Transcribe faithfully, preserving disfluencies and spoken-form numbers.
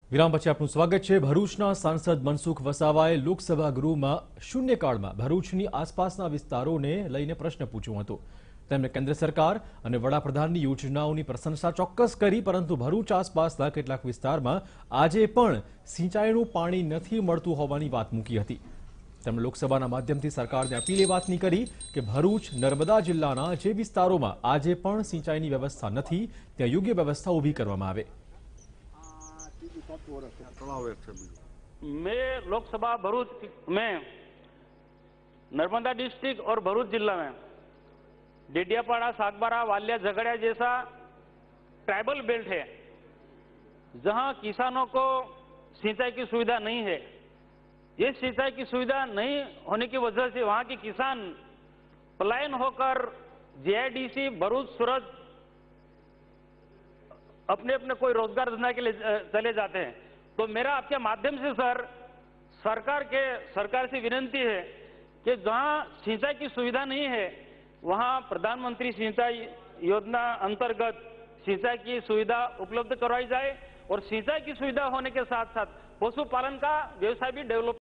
વિરામ પછી આપનું સ્વાગત છે। ભરૂચના સાંસદ મનસુખ વસાવાએ લોકસભા ગૃહમાં શૂન્યકાળમાં ભરૂચની આસપાસના વિસ્તારોને લઈને પ્રશ્ન પૂછ્યો હતો। તેમણે કેન્દ્ર સરકાર અને વડાપ્રધાનની યોજનાઓની પ્રશંસા ચોક્કસ કરી, પરંતુ ભરૂચ આસપાસના કેટલાક વિસ્તારમાં આજે પણ સિંચાઈનું પાણી નથી મળતું હોવાની વાત મૂકી હતી। તેમણે લોકસભાના માધ્યમથી સરકારને અપીલ એ વાતની કરી કે ભરૂચ નર્મદા જિલ્લાના જે વિસ્તારોમાં આજે પણ સિંચાઈની વ્યવસ્થા નથી ત્યાં યોગ્ય વ્યવસ્થા ઊભી કરવામાં આવે। मैं लोकसभा भरूच में नर्मदा डिस्ट्रिक्ट और भरूच जिला में डेडियापाड़ा, सागबारा, वालिया, झगड़िया जैसा ट्राइबल बेल्ट है जहां किसानों को सिंचाई की सुविधा नहीं है। ये सिंचाई की सुविधा नहीं होने की वजह से वहां के किसान पलायन होकर जेआईडीसी, भरूच, सूरत अपने अपने कोई रोजगार धंधा के लिए चले जाते हैं। तो मेरा आपके माध्यम से सर सरकार के सरकार से विनती है कि जहां सिंचाई की सुविधा नहीं है वहां प्रधानमंत्री सिंचाई योजना अंतर्गत सिंचाई की सुविधा उपलब्ध करवाई जाए और सिंचाई की सुविधा होने के साथ साथ पशुपालन का व्यवसाय भी डेवलप